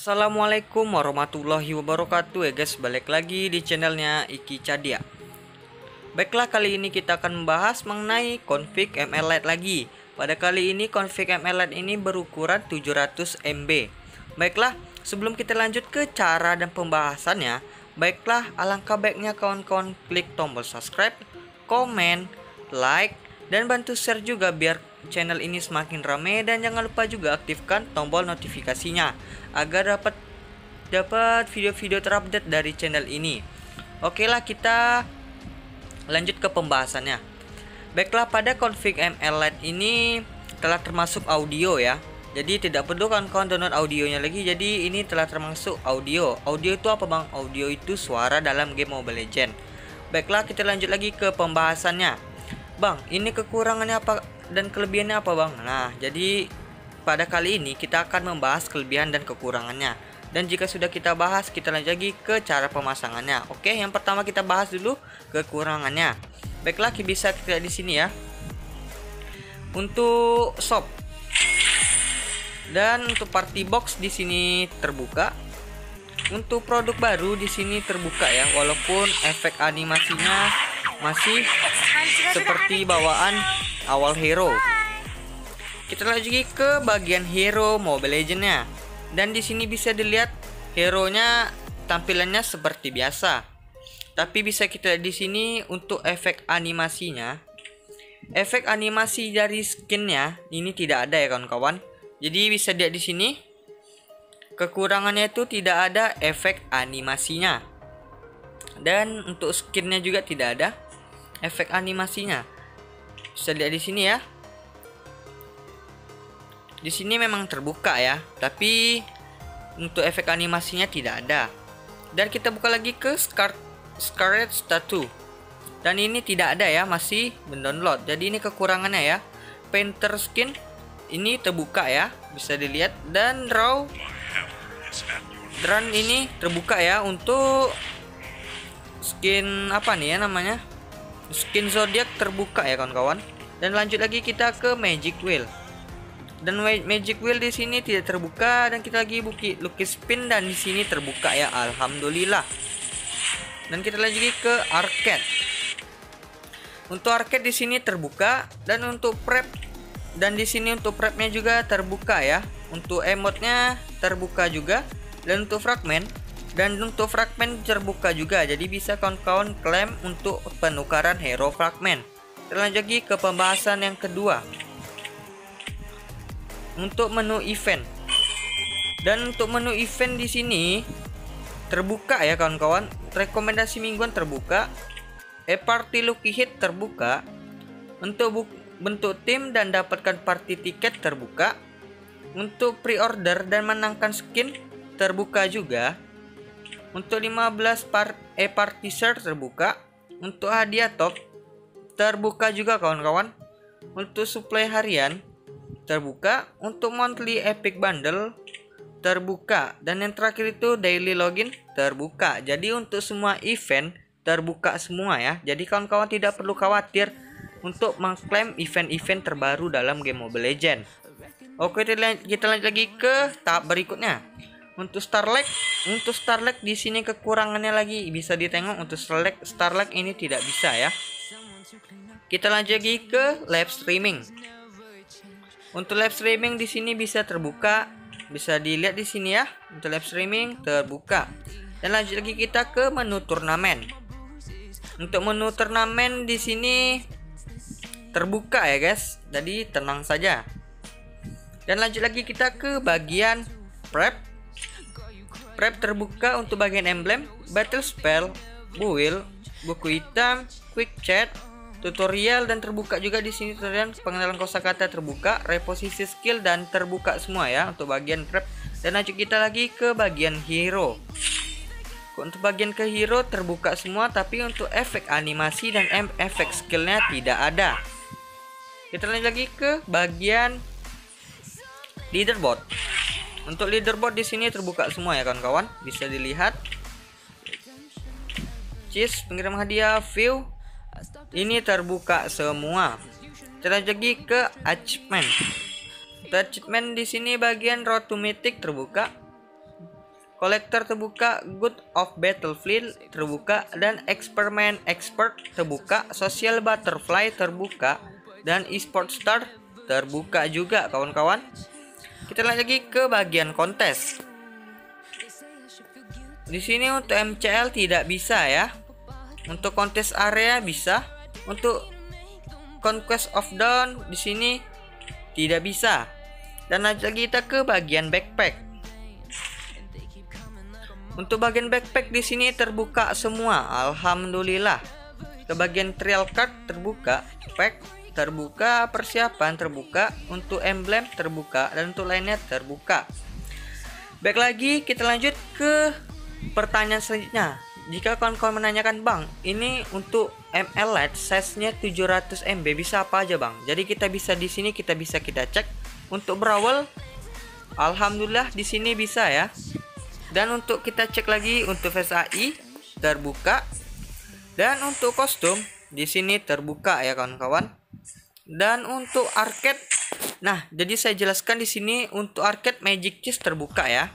Assalamualaikum warahmatullahi wabarakatuh ya guys, balik lagi di channelnya Iki Cadia. Baiklah, kali ini kita akan membahas mengenai config ML Lite lagi. Pada kali ini config ML Lite ini berukuran 700 MB. Baiklah, sebelum kita lanjut ke cara dan pembahasannya, baiklah alangkah baiknya kawan-kawan klik tombol subscribe, komen, like, dan bantu share juga biar channel ini semakin ramai, dan jangan lupa juga aktifkan tombol notifikasinya agar dapat video-video terupdate dari channel ini. Oke lah, kita lanjut ke pembahasannya. Baiklah, pada config ML Lite ini telah termasuk audio ya. Jadi tidak perlu kawan-kawan download audionya lagi. Jadi ini telah termasuk audio. Audio itu apa bang? Audio itu suara dalam game Mobile Legends. Baiklah, kita lanjut lagi ke pembahasannya. Bang, ini kekurangannya apa dan kelebihannya apa bang? Nah, jadi pada kali ini kita akan membahas kelebihan dan kekurangannya. Dan jika sudah kita bahas, kita lanjut lagi ke cara pemasangannya. Oke, yang pertama kita bahas dulu kekurangannya. Baiklah, bisa kita lihat di sini ya. Untuk shop dan untuk party box di sini terbuka. Untuk produk baru di sini terbuka ya, walaupun efek animasinya masih seperti bawaan awal hero. Kita lanjut lagi ke bagian hero Mobile Legends-nya. Dan di sini bisa dilihat hero-nya tampilannya seperti biasa. Tapi bisa kita lihat di sini untuk efek animasinya. Efek animasi dari skinnya ini tidak ada ya kawan-kawan. Jadi bisa dilihat di sini. Kekurangannya itu tidak ada efek animasinya. Dan untuk skinnya juga tidak ada efek animasinya. Bisa lihat di sini ya. Di sini memang terbuka ya, tapi untuk efek animasinya tidak ada. Dan kita buka lagi ke Scarlet Statue. Dan ini tidak ada ya, masih mendownload. Jadi ini kekurangannya ya. Painter skin ini terbuka ya, bisa dilihat. Dan Draw Drone ini terbuka ya. Untuk skin apa nih ya namanya? Skin Zodiac terbuka ya kawan-kawan. Dan lanjut lagi kita ke Magic Wheel. Dan Magic Wheel di sini tidak terbuka, dan kita lagi lukis spin dan di sini terbuka ya, alhamdulillah. Dan kita lanjut lagi ke arcade. Untuk arcade di sini terbuka, dan untuk prep dan di sini untuk prepnya juga terbuka ya. Untuk emote-nya terbuka juga, dan untuk fragment terbuka juga. Jadi bisa kawan-kawan klaim untuk penukaran hero fragment. Kita lanjut lagi ke pembahasan yang kedua. Untuk menu event. Dan untuk menu event di sini terbuka ya kawan-kawan. Rekomendasi mingguan terbuka. Party Lucky Hit terbuka. Untuk bentuk tim dan dapatkan party tiket terbuka. Untuk pre-order dan menangkan skin terbuka juga. Untuk 15 party shirt terbuka. Untuk hadiah top terbuka juga kawan-kawan. Untuk supply harian terbuka. Untuk monthly epic bundle terbuka. Dan yang terakhir itu daily login terbuka. Jadi untuk semua event terbuka semua ya. Jadi kawan-kawan tidak perlu khawatir untuk mengklaim event-event terbaru dalam game Mobile Legends. Oke, kita lanjut lagi ke tahap berikutnya. Untuk Starlight di sini kekurangannya lagi bisa ditengok. Untuk Starlight ini tidak bisa ya. Kita lanjut lagi ke live streaming. Untuk live streaming di sini bisa terbuka, bisa dilihat di sini ya. Untuk live streaming terbuka. Dan lanjut lagi kita ke menu turnamen. Untuk menu turnamen di sini terbuka ya guys. Jadi tenang saja. Dan lanjut lagi kita ke bagian prep. Prep terbuka untuk bagian emblem, battle spell, build, buku hitam, quick chat, tutorial, dan terbuka juga di sini tutorial pengenalan kosakata terbuka, reposisi skill dan terbuka semua ya untuk bagian prep. Dan lanjut kita lagi ke bagian hero. Untuk bagian ke hero terbuka semua, tapi untuk efek animasi dan efek skillnya tidak ada. Kita lanjut lagi ke bagian leaderboard. Untuk leaderboard di sini terbuka semua ya kawan-kawan, bisa dilihat. Cheese, pengirim hadiah, view, ini terbuka semua. Kita lanjut lagi ke achievement. Achievement di sini bagian road to mythic terbuka. Kolektor terbuka, Good of Battlefield terbuka, dan Experiment Expert terbuka, Social Butterfly terbuka, dan Esport Star terbuka juga kawan-kawan. Kita lanjut lagi ke bagian kontes. Di sini untuk MCL tidak bisa ya. Untuk kontes area bisa. Untuk Conquest of Dawn di sini tidak bisa. Dan lanjut lagi kita ke bagian backpack. Untuk bagian backpack di sini terbuka semua, alhamdulillah. Ke bagian trial card terbuka, pack terbuka, persiapan terbuka, untuk emblem terbuka, dan untuk lainnya terbuka. Baik lagi, kita lanjut ke pertanyaan selanjutnya. Jika kawan-kawan menanyakan, Bang, ini untuk ML Lite size-nya 700 MB bisa apa aja, Bang? Jadi kita bisa di sini kita cek. Untuk Brawl, alhamdulillah di sini bisa ya. Dan untuk kita cek lagi untuk face AI terbuka, dan untuk kostum di sini terbuka ya kawan-kawan. Dan untuk arcade, nah jadi saya jelaskan di sini untuk arcade Magic Cheese terbuka ya.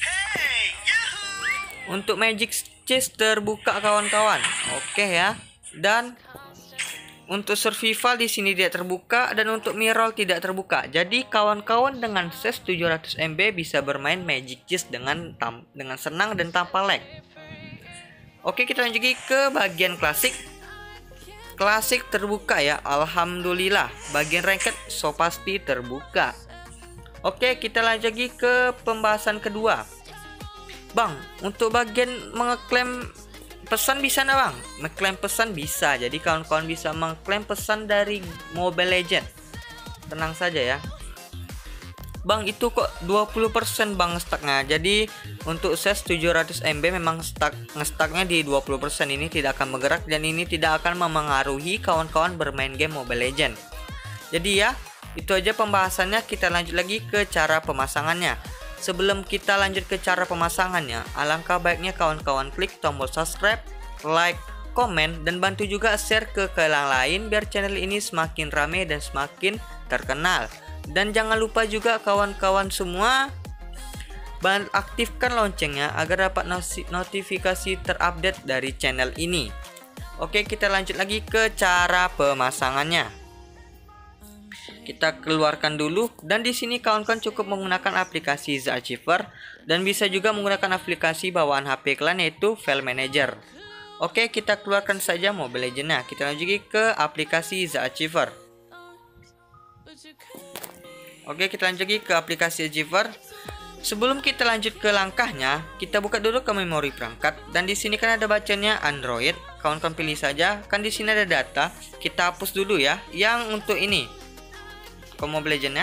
Untuk Magic Cheese terbuka kawan-kawan, oke ya. Dan untuk survival di sini tidak terbuka, dan untuk mirror tidak terbuka. Jadi kawan-kawan dengan size 700 MB bisa bermain Magic Cheese dengan senang dan tanpa lag. Oke, kita lanjut lagi ke bagian klasik. Klasik terbuka ya, alhamdulillah. Bagian ranked so pasti terbuka. Oke, kita lanjut lagi ke pembahasan kedua. Bang, untuk bagian mengeklaim pesan bisa nggak, Bang? Mengklaim pesan bisa. Jadi kawan-kawan bisa mengklaim pesan dari Mobile Legend. Tenang saja ya. Bang, itu kok 20% Bang stucknya. Jadi untuk size 700 MB memang ngestaknya di 20%. Ini tidak akan bergerak dan ini tidak akan memengaruhi kawan-kawan bermain game Mobile Legend. Jadi ya, itu aja pembahasannya. Kita lanjut lagi ke cara pemasangannya. Sebelum kita lanjut ke cara pemasangannya, alangkah baiknya kawan-kawan klik tombol subscribe, like, komen, dan bantu juga share ke yang lain biar channel ini semakin rame dan semakin terkenal. Dan jangan lupa juga kawan-kawan semua aktifkan loncengnya agar dapat notifikasi terupdate dari channel ini. Oke, kita lanjut lagi ke cara pemasangannya. Kita keluarkan dulu, dan di sini kawan-kawan cukup menggunakan aplikasi The Achiever dan bisa juga menggunakan aplikasi bawaan HP kalian yaitu File Manager. Oke, kita keluarkan saja Mobile Legends-nya. Kita lanjut lagi ke aplikasi The Achiever. Oke, kita lanjut lagi ke aplikasi Achiever. Sebelum kita lanjut ke langkahnya, kita buka dulu ke memori perangkat, dan di sini kan ada bacanya Android. Kawan-kawan pilih saja. Kan di sini ada data. Kita hapus dulu ya. Yang untuk ini ke Mobile Legends-nya.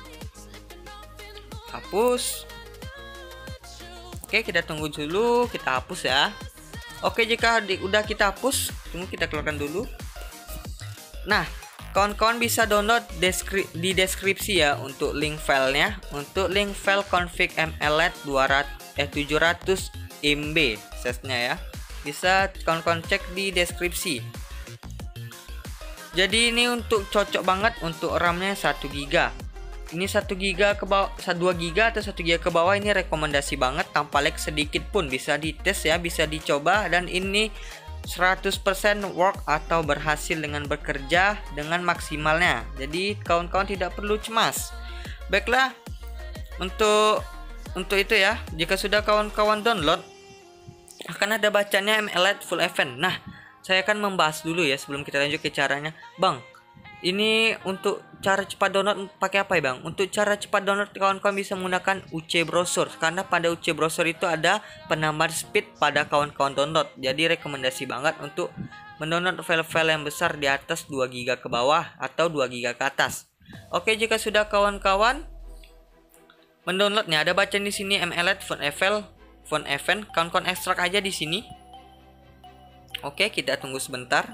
Hapus. Oke, kita tunggu dulu, kita hapus ya. Oke, jika udah kita hapus, tunggu kita keluarkan dulu. Nah, kawan-kawan bisa download di deskripsi ya untuk link filenya. Untuk link file config ML Lite 700 MB size-nya ya. Bisa kawan-kawan cek di deskripsi. Jadi ini untuk cocok banget untuk RAM-nya 1 GB. Ini 1 GB ke bawah, 2 GB atau 1 GB ke bawah ini rekomendasi banget, tanpa lag sedikit pun. Bisa dites ya, bisa dicoba, dan ini 100% work atau berhasil dengan bekerja dengan maksimalnya. Jadi kawan-kawan tidak perlu cemas. Baiklah, untuk itu ya, jika sudah kawan-kawan download akan ada bacanya ML Lite Full Event. Nah, saya akan membahas dulu ya sebelum kita lanjut ke caranya. Bang, ini untuk cara cepat download pakai apa ya, Bang? Untuk cara cepat download kawan-kawan bisa menggunakan UC Browser, karena pada UC Browser itu ada penambahan speed pada kawan-kawan download. Jadi rekomendasi banget untuk mendownload file-file yang besar di atas 2 GB ke bawah atau 2 GB ke atas. Oke, jika sudah kawan-kawan mendownloadnya, ada bacaan di sini ML Lite Fun Event. Kawan-kawan ekstrak aja di sini. Oke, kita tunggu sebentar.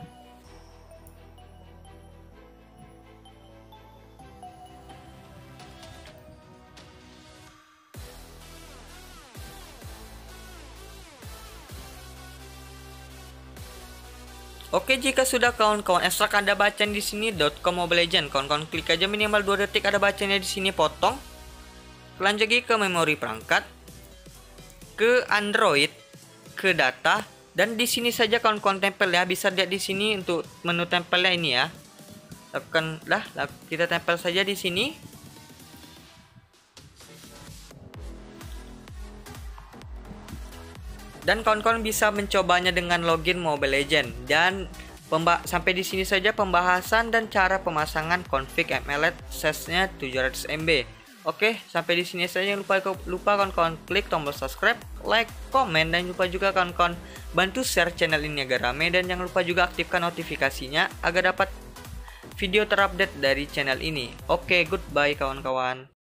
Oke, jika sudah kawan-kawan ekstrak, ada bacaan di sini .com Mobile Legends. Kawan-kawan klik aja minimal 2 detik, ada bacanya di sini, potong. Lanjut lagi ke memori perangkat. ke Android, ke data, dan di sini saja kawan-kawan tempel ya. Bisa lihat di sini untuk menu tempelnya ini ya. Tekanlah, kita tempel saja di sini. Dan kawan-kawan bisa mencobanya dengan login Mobile Legends. Dan sampai di sini saja pembahasan dan cara pemasangan config MLED size-nya 700 MB. Oke, sampai di sini saja. Jangan lupa kawan-kawan klik tombol subscribe, like, komen, dan lupa juga kawan-kawan bantu share channel ini agar rame, dan jangan lupa juga aktifkan notifikasinya agar dapat video terupdate dari channel ini. Oke, goodbye kawan-kawan.